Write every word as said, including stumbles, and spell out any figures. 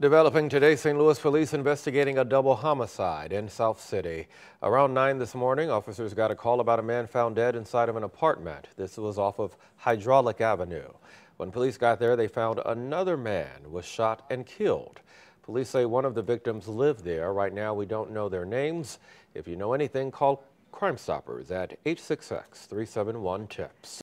Developing today, Saint Louis police investigating a double homicide in South City. Around nine this morning, officers got a call about a man found dead inside of an apartment. This was off of Hydraulic Avenue. When police got there, they found another man was shot and killed. Police say one of the victims lived there. Right now, we don't know their names. If you know anything, call Crime Stoppers at eight six six, three seven one, TIPS.